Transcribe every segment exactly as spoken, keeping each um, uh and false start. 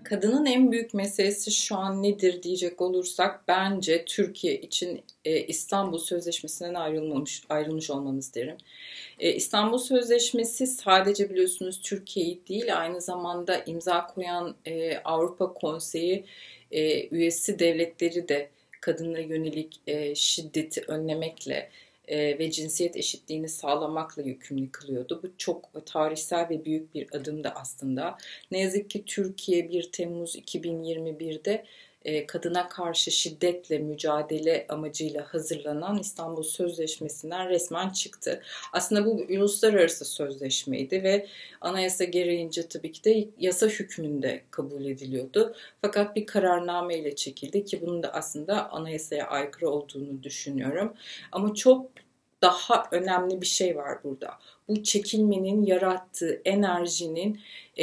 Kadının en büyük meselesi şu an nedir diyecek olursak bence Türkiye için e, İstanbul Sözleşmesi'nden ayrılmamış ayrılmış olmamız derim. E, İstanbul Sözleşmesi sadece biliyorsunuz Türkiye'yi değil aynı zamanda imza koyan e, Avrupa Konseyi e, üyesi devletleri de kadına yönelik e, şiddeti önlemekle e, ve cinsiyet eşitliğini sağlamakla yükümlü kılıyordu. Bu çok tarihsel ve büyük bir adımdı aslında. Ne yazık ki Türkiye bir Temmuz iki bin yirmi birde e, kadına karşı şiddetle mücadele amacıyla hazırlanan İstanbul Sözleşmesi'nden resmen çıktı. Aslında bu bir uluslararası sözleşmeydi ve anayasa gereğince tabii ki de yasa hükmünde kabul ediliyordu. Fakat bir kararname ile çekildi ki bunun da aslında anayasaya aykırı olduğunu düşünüyorum. Ama çok daha önemli bir şey var burada. Bu çekilmenin yarattığı enerjinin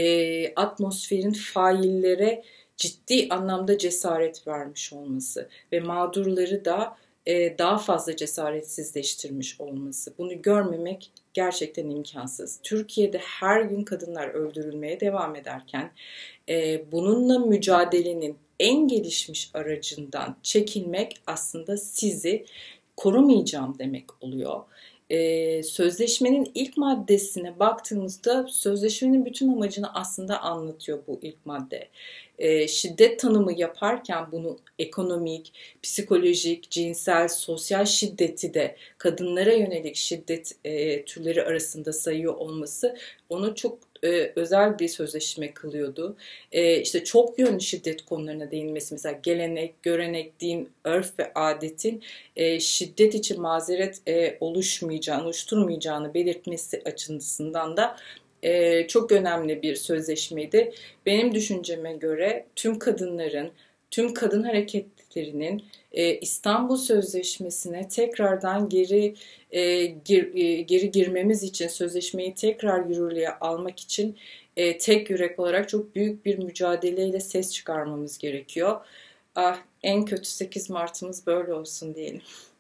e, atmosferin faillere ciddi anlamda cesaret vermiş olması ve mağdurları da e, daha fazla cesaretsizleştirmiş olması. Bunu görmemek gerçekten imkansız. Türkiye'de her gün kadınlar öldürülmeye devam ederken e, bununla mücadelenin en gelişmiş aracından çekilmek aslında sizi korumayacağım demek oluyor. Ee, sözleşmenin ilk maddesine baktığımızda sözleşmenin bütün amacını aslında anlatıyor bu ilk madde. Ee, şiddet tanımı yaparken bunu ekonomik, psikolojik, cinsel, sosyal şiddeti de kadınlara yönelik şiddet e, türleri arasında sayıyor olması onu çok e, özel bir sözleşme kılıyordu. E, işte çok yönlü şiddet konularına değinmesi, mesela gelenek, görenek, din, örf ve adetin e, şiddet için mazeret e, oluşmayacağını, oluşturmayacağını belirtmesi açısından da e, çok önemli bir sözleşmeydi. Benim düşünceme göre tüm kadınların, tüm kadın hareketlerinin e, İstanbul Sözleşmesi'ne tekrardan geri e, gir, e, geri girmemiz için, sözleşmeyi tekrar yürürlüğe almak için e, tek yürek olarak çok büyük bir mücadeleyle ses çıkarmamız gerekiyor. Ah, en kötü sekiz Mart'ımız böyle olsun diyelim.